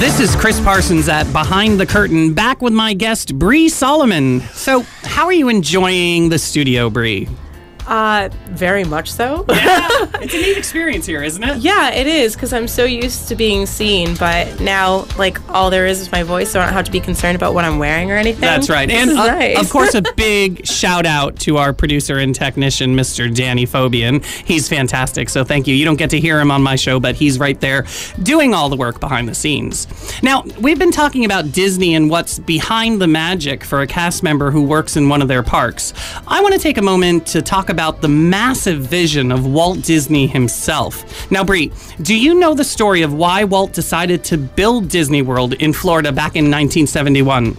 This is Chris Parsons at Behind the Curtain, back with my guest, Bri Solomon. So, how are you enjoying the studio, Bri? Very much so. Yeah, it's a neat experience here, isn't it? Yeah, it is, because I'm so used to being seen, but now, like, all there is my voice, so I don't have to be concerned about what I'm wearing or anything. That's right. This And, is nice. of course, a big shout out to our producer and technician, Mr. Danny Fobian. He's fantastic, so thank you. You don't get to hear him on my show, but he's right there doing all the work behind the scenes. Now, we've been talking about Disney and what's behind the magic for a cast member who works in one of their parks. I want to take a moment to talk about the massive vision of Walt Disney himself. Now, Bri, do you know the story of why Walt decided to build Disney World in Florida back in 1971?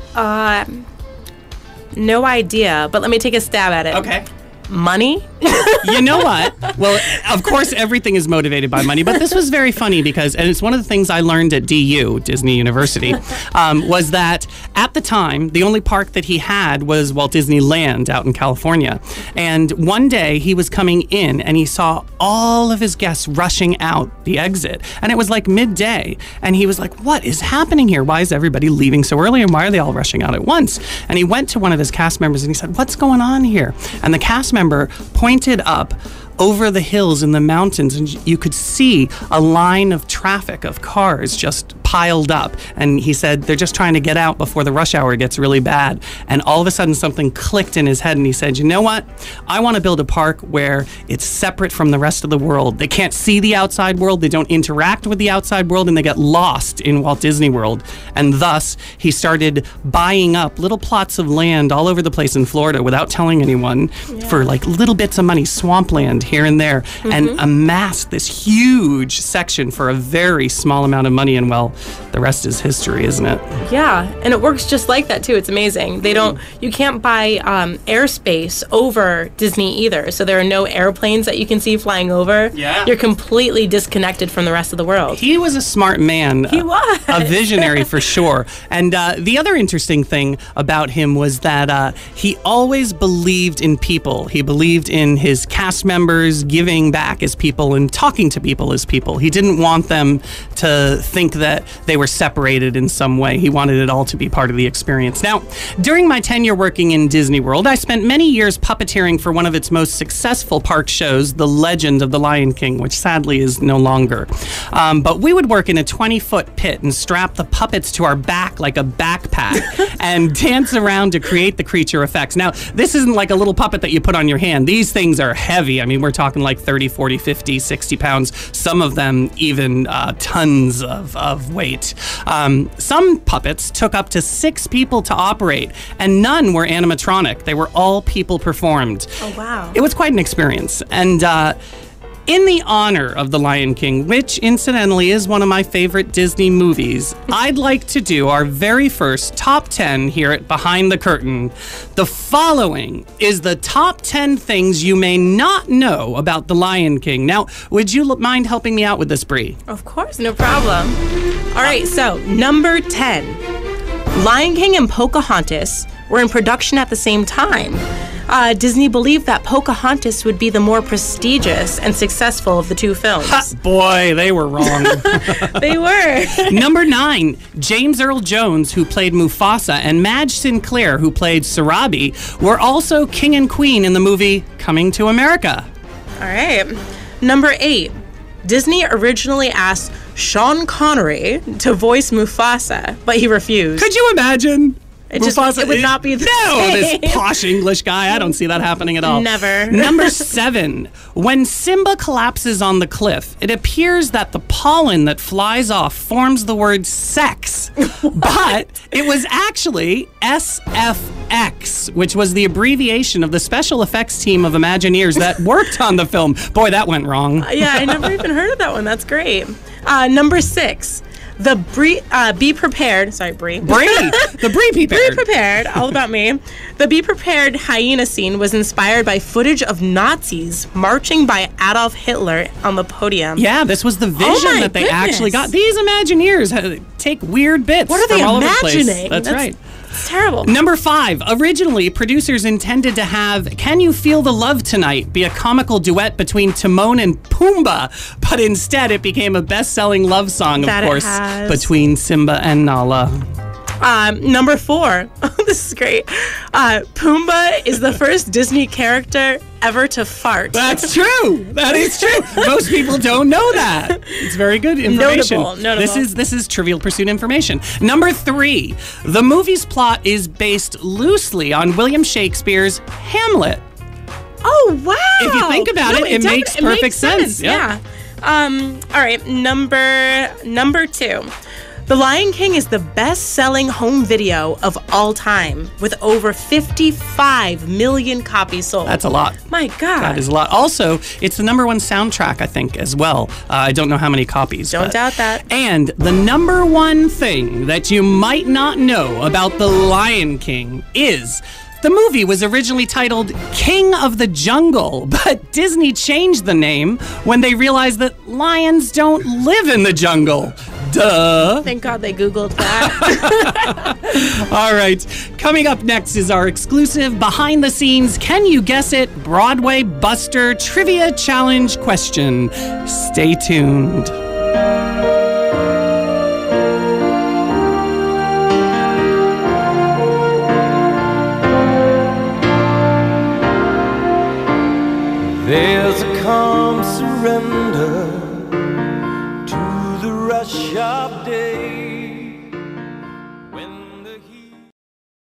No idea, but let me take a stab at it. Okay. Money? You know what? Well, of course, everything is motivated by money, but this was very funny because, and it's one of the things I learned at DU, Disney University, was that at the time, the only park that he had was Walt Disney Land out in California. And one day he was coming in and he saw all of his guests rushing out the exit. And it was like midday. And he was like, what is happening here? Why is everybody leaving so early? And why are they all rushing out at once? And he went to one of his cast members and he said, what's going on here? And the cast member pointed up over the hills in the mountains, and you could see a line of traffic of cars just piled up. And he said they're just trying to get out before the rush hour gets really bad. And all of a sudden something clicked in his head and he said, you know what? I want to build a park where it's separate from the rest of the world. They can't see the outside world, they don't interact with the outside world, and they get lost in Walt Disney World. And thus he started buying up little plots of land all over the place in Florida without telling anyone for like little bits of money, swampland here and there, and amassed this huge section for a very small amount of money. And well, the rest is history, isn't it? Yeah, and it works just like that too. It's amazing. You can't buy airspace over Disney either, so there are no airplanes that you can see flying over. Yeah. You're completely disconnected from the rest of the world. He was a smart man. He was. A visionary for sure. And the other interesting thing about him was that he always believed in people. He believed in his cast members, giving back as people and talking to people as people. He didn't want them to think that they were separated in some way. He wanted it all to be part of the experience. Now, during my tenure working in Disney World, I spent many years puppeteering for one of its most successful park shows, The Legend of the Lion King, which sadly is no longer. But we would work in a 20-foot pit and strap the puppets to our back like a backpack and dance around to create the creature effects. Now, this isn't like a little puppet that you put on your hand. These things are heavy. I mean, we're talking like 30, 40, 50, 60 pounds. Some of them even tons of weight. Some puppets took up to 6 people to operate, and none were animatronic. They were all people performed. Oh, wow. It was quite an experience. And in the honor of The Lion King, which incidentally is one of my favorite Disney movies, I'd like to do our very first top 10 here at Behind the Curtain. The following is the top 10 things you may not know about The Lion King. Now, would you mind helping me out with this, Bri? Of course, no problem. All right, so number 10. Lion King and Pocahontas were in production at the same time. Disney believed that Pocahontas would be the more prestigious and successful of the two films. Ha, boy, they were wrong. They were. Number 9, James Earl Jones, who played Mufasa, and Madge Sinclair, who played Sarabi, were also king and queen in the movie Coming to America. All right. Number 8, Disney originally asked Sean Connery to voice Mufasa, but he refused. Could you imagine? It would not be the this same. posh English guy. I don't see that happening at all. Never. Number 7. When Simba collapses on the cliff, it appears that the pollen that flies off forms the word sex. But it was actually SFX, which was the abbreviation of the special effects team of Imagineers that worked on the film. Boy, that went wrong. Yeah, I never even heard of that one. That's great. Number 6. The Be Prepared, sorry, Bri. Bri, the Bri Prepared. Be Prepared, all about me. The Be Prepared hyena scene was inspired by footage of Nazis marching by Adolf Hitler on the podium. Yeah, this was the vision that they actually got. These Imagineers take weird bits. What are they from all imagining? Over the place. That's right. It's terrible. Number 5. Originally, producers intended to have Can You Feel the Love Tonight be a comical duet between Timon and Pumbaa, but instead it became a best-selling love song, of course, between Simba and Nala. Number 4. Oh, this is great. Pumbaa is the first Disney character ever to fart. That's true. That is true. Most people don't know that. It's very good information. Notable. This is Trivial Pursuit information. Number 3. The movie's plot is based loosely on William Shakespeare's Hamlet. Oh, wow. If you think about it makes perfect sense. Yeah. All right. Number 2. The Lion King is the best-selling home video of all time, with over 55 million copies sold. That's a lot. My God. That is a lot. Also, it's the number 1 soundtrack, I think, as well. I don't know how many copies. Don't doubt that. And the number 1 thing that you might not know about The Lion King is the movie was originally titled King of the Jungle, but Disney changed the name when they realized that lions don't live in the jungle. Duh. Thank God they Googled that. All right. Coming up next is our exclusive behind the scenes Can You Guess It? Broadway Buster Trivia Challenge question. Stay tuned. There's a calm surrender to the rush of day.